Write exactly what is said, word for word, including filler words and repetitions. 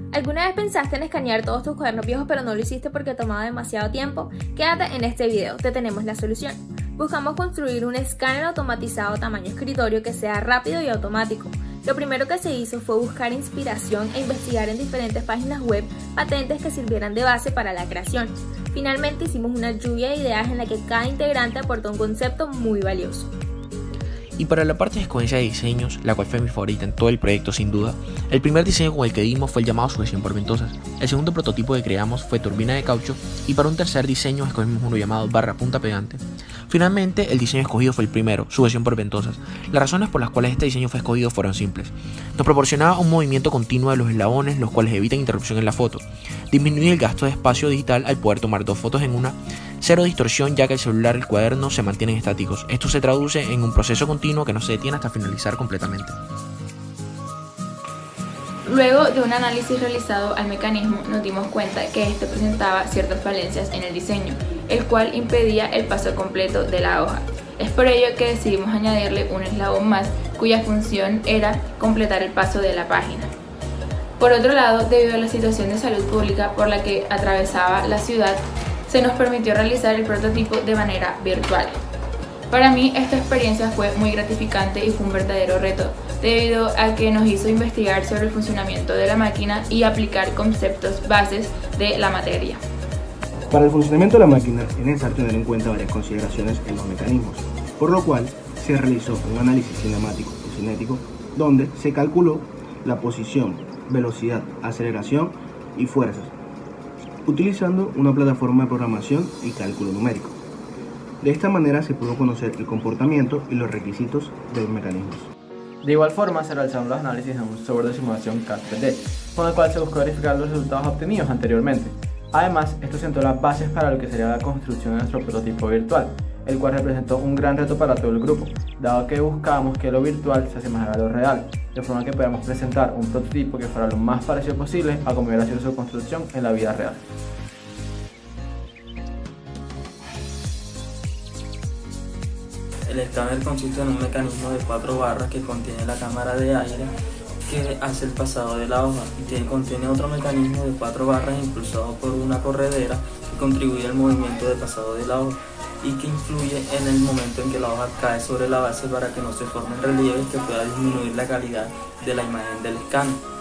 ¿Alguna vez pensaste en escanear todos tus cuadernos viejos pero no lo hiciste porque tomaba demasiado tiempo? Quédate en este video, te tenemos la solución. Buscamos construir un escáner automatizado tamaño escritorio que sea rápido y automático. Lo primero que se hizo fue buscar inspiración e investigar en diferentes páginas web patentes que sirvieran de base para la creación. Finalmente hicimos una lluvia de ideas en la que cada integrante aportó un concepto muy valioso. Y para la parte de escogencia de diseños, la cual fue mi favorita en todo el proyecto sin duda, el primer diseño con el que dimos fue el llamado sujeción por ventosas. El segundo prototipo que creamos fue turbina de caucho y para un tercer diseño escogimos uno llamado barra punta pegante. Finalmente, el diseño escogido fue el primero, sujeción por ventosas. Las razones por las cuales este diseño fue escogido fueron simples. Nos proporcionaba un movimiento continuo de los eslabones, los cuales evitan interrupción en la foto. Disminuye el gasto de espacio digital al poder tomar dos fotos en una. Cero distorsión, ya que el celular y el cuaderno se mantienen estáticos. Esto se traduce en un proceso continuo que no se detiene hasta finalizar completamente. Luego de un análisis realizado al mecanismo, nos dimos cuenta que este presentaba ciertas falencias en el diseño, el cual impedía el paso completo de la hoja. Es por ello que decidimos añadirle un eslabón más, cuya función era completar el paso de la página. Por otro lado, debido a la situación de salud pública por la que atravesaba la ciudad, se nos permitió realizar el prototipo de manera virtual. Para mí esta experiencia fue muy gratificante y fue un verdadero reto, debido a que nos hizo investigar sobre el funcionamiento de la máquina y aplicar conceptos bases de la materia. Para el funcionamiento de la máquina es necesario tener en cuenta varias consideraciones en los mecanismos, por lo cual se realizó un análisis cinemático y cinético donde se calculó la posición, velocidad, aceleración y fuerzas, utilizando una plataforma de programación y cálculo numérico. De esta manera se pudo conocer el comportamiento y los requisitos de los mecanismos. De igual forma se realizaron los análisis en un software de simulación C A D tres D, con el cual se buscó verificar los resultados obtenidos anteriormente. Además, esto sentó las bases para lo que sería la construcción de nuestro prototipo virtual, el cual representó un gran reto para todo el grupo, dado que buscábamos que lo virtual se asemejara a lo real, de forma que podamos presentar un prototipo que fuera lo más parecido posible a como hubiera sido su construcción en la vida real. El escáner consiste en un mecanismo de cuatro barras que contiene la cámara de aire que hace el pasado de la hoja y tiene, contiene otro mecanismo de cuatro barras impulsado por una corredera que contribuye al movimiento de pasado de la hoja y que influye en el momento en que la hoja cae sobre la base para que no se formen relieves que pueda disminuir la calidad de la imagen del escáner.